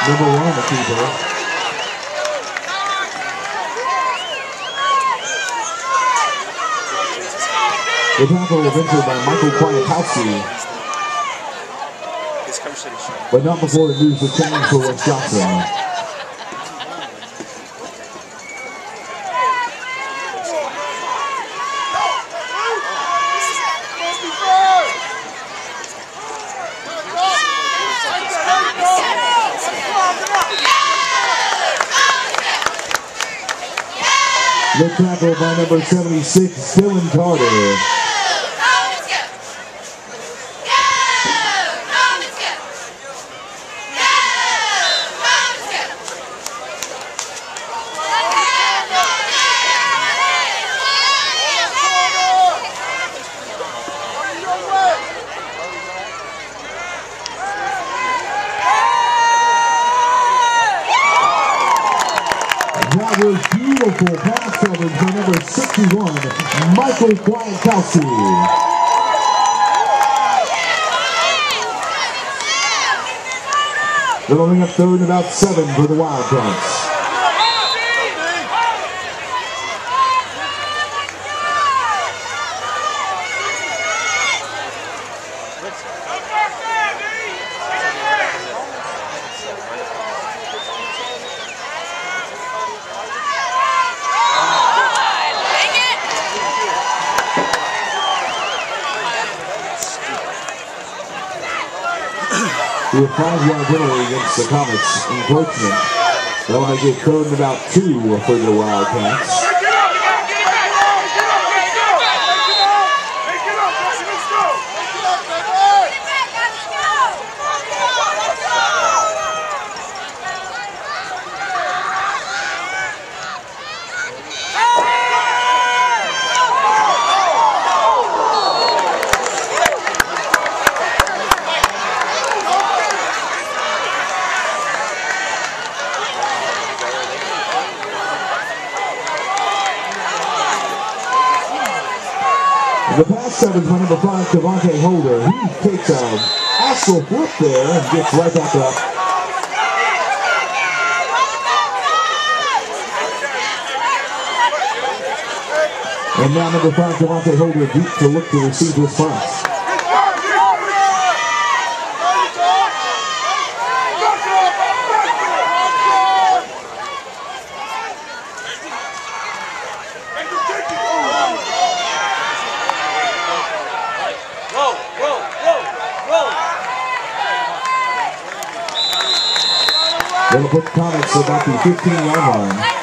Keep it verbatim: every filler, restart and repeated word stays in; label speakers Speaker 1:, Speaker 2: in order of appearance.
Speaker 1: Number one, the keeper. The tackle was entered by Michael Pinkowski, but not before it moves the change for West Johnston. The tackle by number seventy-six, Dylan Carter. That was beautiful pass coverage by number sixty-one, Michael Pinkowski. They'll bring up third and about seven for the Wildcats. With five-yard penalty against the Comets encroachment. That'll make it third and about two for the Wildcats. The pass coverage by number five, Devontae Holder. He takes an astral flip there and gets right back up. And now number five, Devontae Holder, deep to look to receive this pass. They'll put Comets about the fifteen-yard line.